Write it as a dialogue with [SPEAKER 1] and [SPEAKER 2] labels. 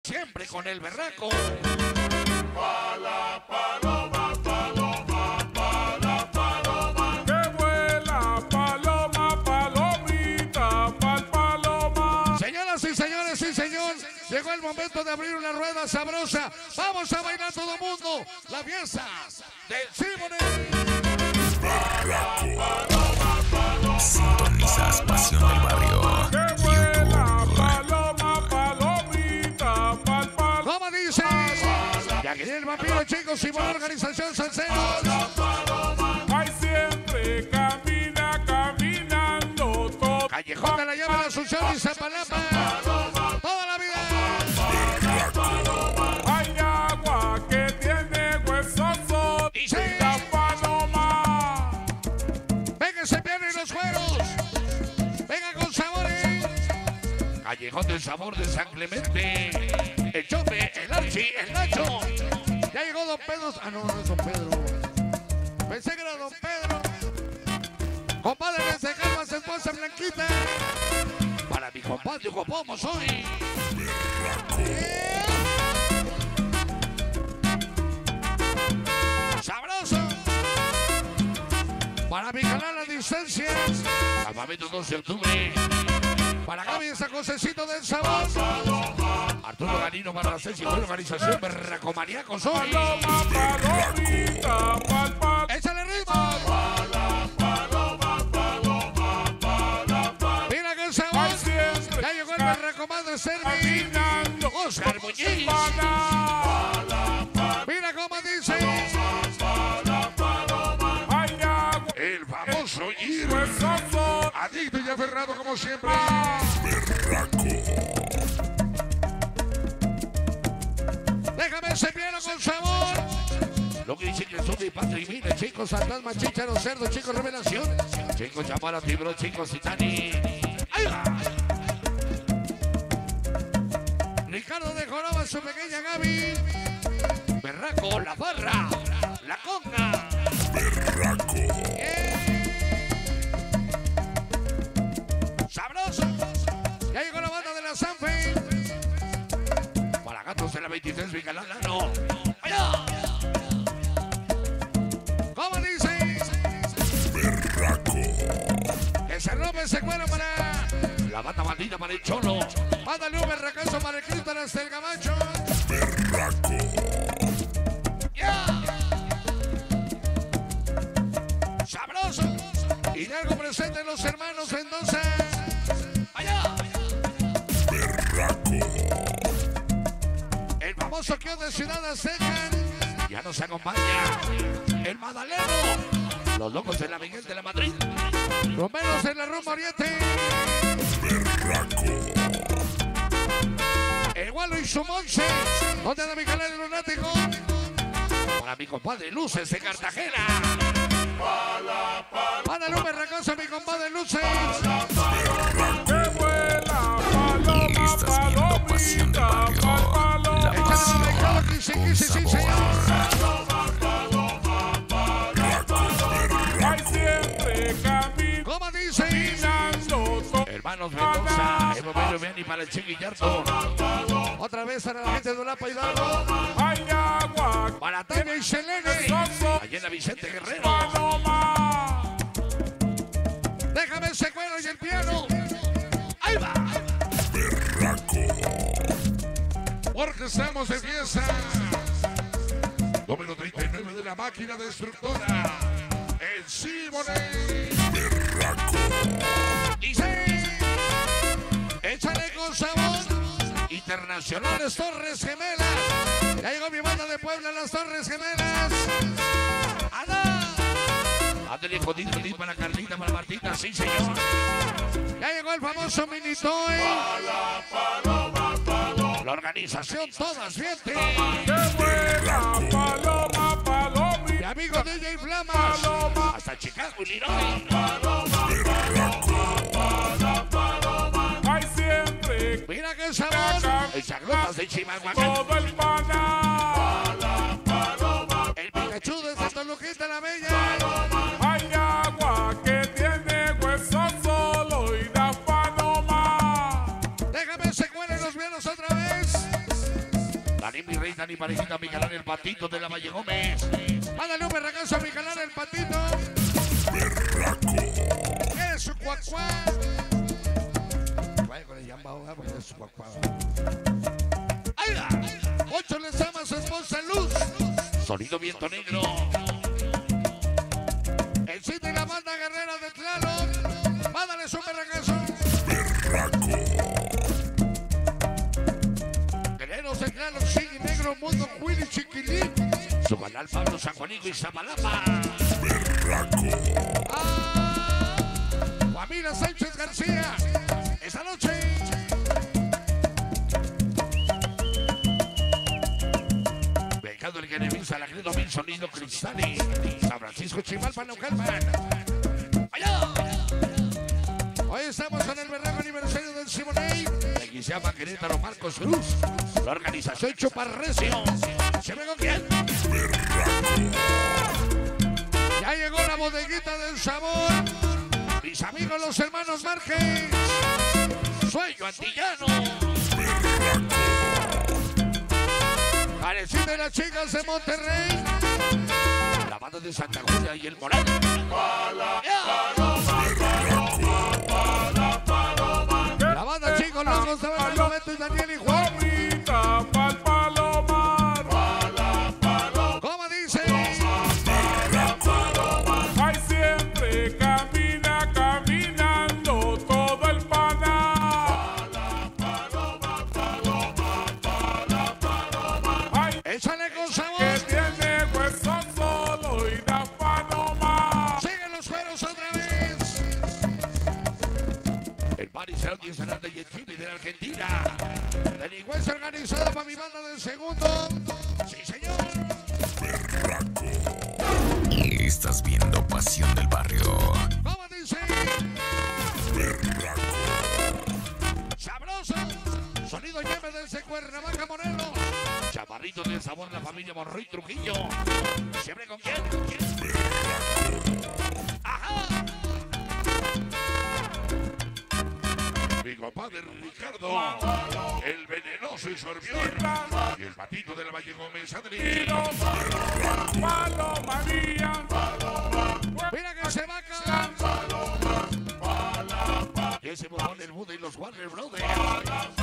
[SPEAKER 1] Siempre con el berraco.
[SPEAKER 2] Pala, paloma, paloma, pala, paloma. Que vuela, paloma, palomita, paloma.
[SPEAKER 1] Señoras y señores, sí señor, llegó el momento de abrir una rueda sabrosa. Vamos a bailar todo el mundo la fiesta del Simone.
[SPEAKER 3] Berraco. Sintonizas Pasión del Barrio.
[SPEAKER 2] Que vuela, paloma, palomita, paloma.
[SPEAKER 1] ¿Cómo dice? Ya que el vampiro, chicos, y buena organización Salceros.
[SPEAKER 2] Ay, siempre camina, caminando todo.
[SPEAKER 1] Callejón de la Llave de Asunción y Zapalapa. Toda la vida.
[SPEAKER 2] Hay agua que tiene huesos.
[SPEAKER 1] Y sí.
[SPEAKER 2] La paloma.
[SPEAKER 1] Venga, se pierden los juegos. Venga con sabores. Callejón del Sabor de San Clemente. El Chope, el Archi, el Nacho. Ya llegó Don Pedro. Ah, no, no es Don Pedro. Pensé que era Don Pedro. Compadre, desde Calma, su esposa Blanquita. Para mi compadre, Jopomo soy. Sabroso. Para mi canal a distancia. Campamento 12 de octubre. Para Gaby esa Josecito del Sabor. Arturo Garino para la sexy organización Berracomaniaco soy.
[SPEAKER 2] Paloma, palomita, paloma.
[SPEAKER 1] Échale ritmo. Mira que el sabor.
[SPEAKER 2] Ay, siempre
[SPEAKER 1] Ya llegó el Berracomadre Servi.
[SPEAKER 2] caminando.
[SPEAKER 1] Oscar Muñiz. Mira cómo dice.
[SPEAKER 2] Hay agua,
[SPEAKER 1] El famoso Ir.
[SPEAKER 2] huesos.
[SPEAKER 1] Adicto y aferrado como siempre. Déjame ese piano con sabor. Lo que dice que son de patria y vida, chicos, fantasma, chícharo, cerdo, chicos, revelación. Chicos, llamar a Tibro, chicos, Titani. ¡Ahí va! Ricardo de Joroba, su pequeña Gaby. Berraco, la barra, la conga. Sabroso. Ya llegó la banda de la Sanfe. Para gatos de la 23, Vicalalano. ¡Allá! ¿Cómo dice? Que se rompe ese cuero para la banda bandita para el Cholo. Mándale un berracazo para el Cristo hasta el Gabacho. ¡Ya! Sabroso. Y algo presente los hermanos Mendoza. ¡Allá! El famoso kiosco de Ciudad Azteca. Ya nos acompaña el Madaleno. Los locos de la Miguel de la Madrid. Romeros en la Rumba Oriente. El Gualo y su Monse. ¿Dónde anda mi canal lunático? Para mi compadre Luces de Cartagena. Mándale un berracazo a mi compadre Luces.
[SPEAKER 2] Que vuela, paloma,
[SPEAKER 3] Estás viendo Pasión del
[SPEAKER 2] palomita,
[SPEAKER 3] Barrio.
[SPEAKER 2] paloma.
[SPEAKER 3] La pasión con
[SPEAKER 1] Sí, señor.
[SPEAKER 3] sabor.
[SPEAKER 2] Ay, siempre camina,
[SPEAKER 1] ¿Cómo dice?
[SPEAKER 2] caminando todo.
[SPEAKER 1] Hermanos Mendoza, el momento Viani para el Chiquillarto. Otra vez para la gente de Ulapa Hidalgo.
[SPEAKER 2] Hay agua,
[SPEAKER 1] Para Tania y Selene.
[SPEAKER 2] huesos.
[SPEAKER 1] Allá en la Vicente Guerrero.
[SPEAKER 2] Paloma.
[SPEAKER 1] Déjame ese cuero y el piano. Ahí va. Porque estamos de fiesta. Número 39 de la máquina destructora. El Simone. Dice. Échale con sabor. Internacionales Torres Gemelas. Ya llegó mi banda de Puebla, las Torres Gemelas. ¡Ada! Ándale, jodido, feliz para Carlita, para Martita, sí, señor. Ya llegó el famoso Minitoy. La organización Todas Viente.
[SPEAKER 2] Que vuela, paloma, palomita.
[SPEAKER 1] Mi amigo DJ Flamas. Hasta Chicago, Illinois.
[SPEAKER 2] Ay, siempre
[SPEAKER 1] Mira qué sabor. El Chaglotas de Chimalhuacán.
[SPEAKER 2] todo el maná.
[SPEAKER 1] El Pikachu de Santa Lucita la Bella.
[SPEAKER 2] Hay agua que tiene huesos solo y da paloma.
[SPEAKER 1] Déjame ese cuero y los vientos otra vez. Dani, mi rey, Dani, parejita, mi canal, el patito de la Valle Gómez. Mándale un berracazo a mi canal, el patito. Es su cuacuá. Vaya con el yamba, porque es su cuacuá. ¡Ahí va! Ocho les ama a su esposa Luz. Sonido viento negro. El Cid y la banda guerrera de Tlaloc. Mándale su berracazo. Guerreros de Tlaloc, Cid y Negro, Mundo, Willy, Chiquilín. Su canal Pablo, San Juanico y Zamalapa. Guamira Sánchez García. Esta noche. Becado el Geneviza, la Credo Mil, Sonido Cristali. San Francisco Chimalpa, Naucalpan. ¡Allá! Hoy estamos en el berraco aniversario del Simoney. Aquí se llama Querétaro Marcos Cruz. La organización Chuparrecio. ¿Se ve con quién? Ya llegó la bodeguita del sabor. Mis amigos los hermanos Márquez. Sueño antillano. Parecida de las chicas de Monterrey. La banda de Santa Julia y el Moral. La banda chicos locos de Beto y Daniel y Juan. ¿Cómo dice?
[SPEAKER 2] Ay, siempre camina, caminando todo el pana. Ay,
[SPEAKER 1] Échale con
[SPEAKER 2] que
[SPEAKER 1] sabor.
[SPEAKER 2] tiene hueso solo y da paloma.
[SPEAKER 1] Siguen los cueros otra vez. El Maricel de Ensenada y el Chile de la Argentina. Delincuencia organizada para mi banda del segundo. Sí, señor.
[SPEAKER 3] Y estás viendo Pasión del Barrio.
[SPEAKER 1] ¿Cómo dice? Sabroso. Sonido llame desde Cuernavaca, Morelos. Chaparrito del sabor, la familia Monroy Trujillo. ¿Siempre con quién? ¡Ajá! Mi compadre Ricardo, el venenoso y sorbión. Y el patito de la Valle Gómez, Adri.
[SPEAKER 2] Paloma mía.
[SPEAKER 1] Mira que se va acá. Y ese botón del Buda y los Warner Brothers.